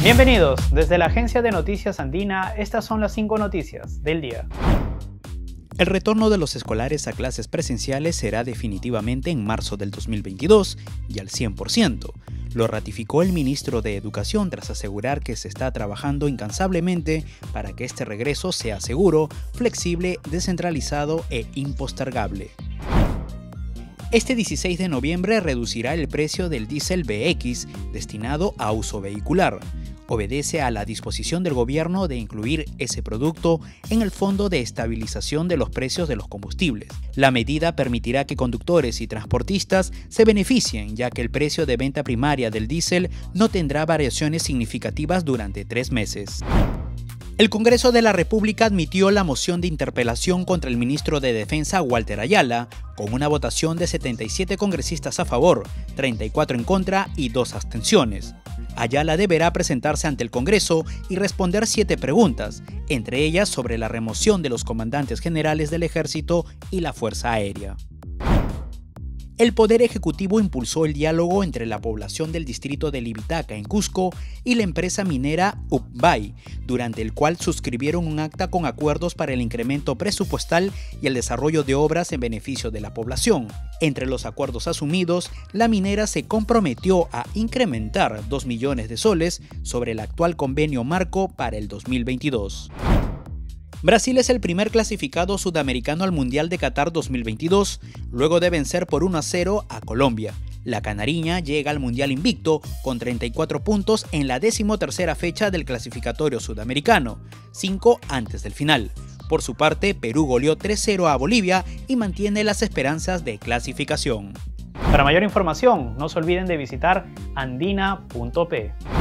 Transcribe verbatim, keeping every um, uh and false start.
Bienvenidos, desde la agencia de noticias Andina, estas son las cinco noticias del día. El retorno de los escolares a clases presenciales será definitivamente en marzo del dos mil veintidós y al cien por ciento. Lo ratificó el ministro de Educación tras asegurar que se está trabajando incansablemente para que este regreso sea seguro, flexible, descentralizado e impostergable. Este dieciséis de noviembre reducirá el precio del diésel B X destinado a uso vehicular. Obedece a la disposición del gobierno de incluir ese producto en el Fondo de Estabilización de los Precios de los Combustibles. La medida permitirá que conductores y transportistas se beneficien, ya que el precio de venta primaria del diésel no tendrá variaciones significativas durante tres meses. El Congreso de la República admitió la moción de interpelación contra el ministro de Defensa Walter Ayala, con una votación de setenta y siete congresistas a favor, treinta y cuatro en contra y dos abstenciones. Ayala deberá presentarse ante el Congreso y responder siete preguntas, entre ellas sobre la remoción de los comandantes generales del Ejército y la Fuerza Aérea. El Poder Ejecutivo impulsó el diálogo entre la población del distrito de Libitaca en Cusco y la empresa minera Upbay, durante el cual suscribieron un acta con acuerdos para el incremento presupuestal y el desarrollo de obras en beneficio de la población. Entre los acuerdos asumidos, la minera se comprometió a incrementar dos millones de soles sobre el actual convenio marco para el dos mil veintidós. Brasil es el primer clasificado sudamericano al Mundial de Qatar dos mil veintidós, luego de vencer por uno a cero a Colombia. La canariña llega al Mundial invicto con treinta y cuatro puntos en la decimotercera fecha del clasificatorio sudamericano, cinco antes del final. Por su parte, Perú goleó tres cero a Bolivia y mantiene las esperanzas de clasificación. Para mayor información, no se olviden de visitar andina punto pe.